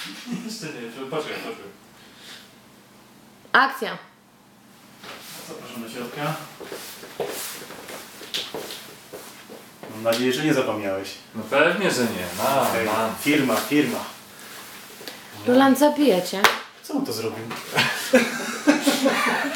Jeszcze nie, poczekaj. Akcja. Zapraszam do środka. Mam nadzieję, że nie zapomniałeś. No pewnie, że nie. Mam. Firma. Roland, zabijecie. Co on to zrobił?